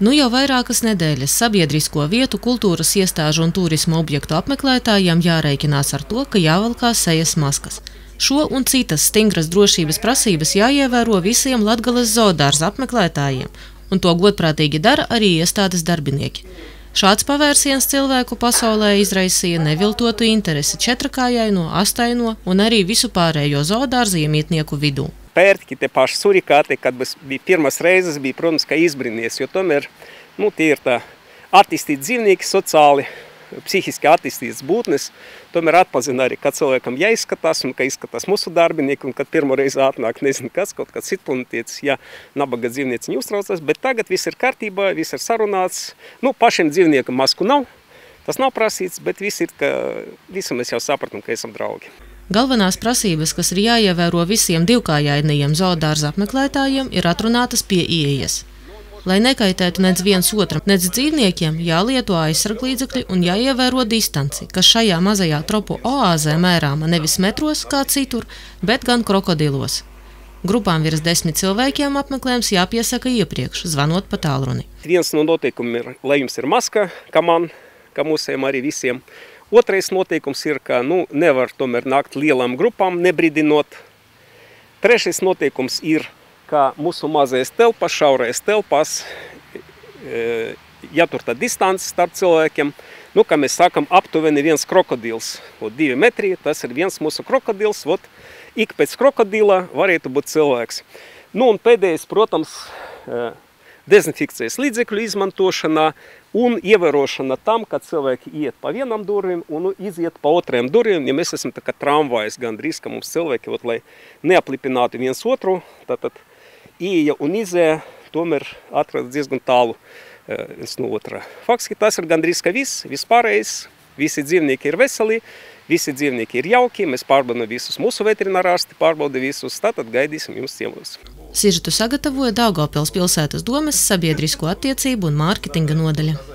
Nu jau vairākas nedēļas sabiedrisko vietu, kultūras iestāžu un turisma objektu apmeklētājiem jārēķinās ar to, ka jāvalkās sejas maskas. Šo un citas stingras drošības prasības jāievēro visiem Latgales zoodārza apmeklētājiem, un to godprātīgi dara arī iestādes darbinieki. Šāds pavērsiens cilvēku pasaulē izraisīja neviltotu interesi četrakājai no astaino un arī visu pārējo zoodārza iemītnieku vidū. Pērtiķi, te paši surikāti, kad bija pirmas reizes, bija, protams, ka izbrīnījies, jo tomēr, tie ir tā attīstīti dzīvnieki, sociāli, psihiski attīstītas būtnes, tomēr atpazina arī, kad cilvēkam jāizskatās, un ka izskatās mūsu darbinieki, un kad pirmo reizi atnāk, nezinu kas, kaut kāds citplanētietis, ja nabaga dzīvnieci neuztraucas, bet tagad viss ir kārtībā, viss ir sarunāts, pašiem dzīvniekam masku nav, tas nav prasīts, bet viss ir, ka visam mēs jau sapratam, ka esam draugi. Galvenās prasības, kas ir jāievēro visiem divkājainajiem zoodārza apmeklētājiem, ir atrunātas pie ieejas. Lai nekaitētu nec viens otram, nec dzīvniekiem, jālieto aizsarglīdzekļi un jāievēro distanci, kas šajā mazajā tropu oāzē mērāma nevis metros kā citur, bet gan krokodilos. Grupām virs 10 cilvēkiem apmeklējums jāpiesaka iepriekš, zvanot pa tālruni. Viens no noteikumiem ir, lai jums ir maska, kā man, kā mūsiem arī visiem. Otrais noteikums ir, ka nevar tomēr nākt lielām grupām, nebrīdinot. Trešais noteikums ir, ka mūsu mazais telpas, šaurais telpas, jātur tā distance starp cilvēkiem. Kā mēs sākam, aptuveni viens krokodils, 2 metri, tas ir viens mūsu krokodils, ik pēc krokodila varētu būt cilvēks. Un pēdējais, protams, dezinfekcijas līdzekļu izmantošana un ievērošana tam, kad cilvēki iet pa vienam durvīm un iziet pa otriem durvīm, ja mēs esam tā kā tramvajs gandrīz, ka mums cilvēki, lai neaplipinātu viens otru, tātad ieja un izēja tomēr atrodas diezgan tālu viens no otrā. Faktiski tas ir gandrīz ka vispārējais, visi dzīvnieki ir veseli, visi dzīvnieki ir jauki, mēs pārbaudām visus, mūsu veterinārārsti pārbauda visus, tātad gaidīsim jums ciemos. Sižetu sagatavoja Daugavpils pilsētas domes sabiedrisko attiecību un mārketinga nodaļa.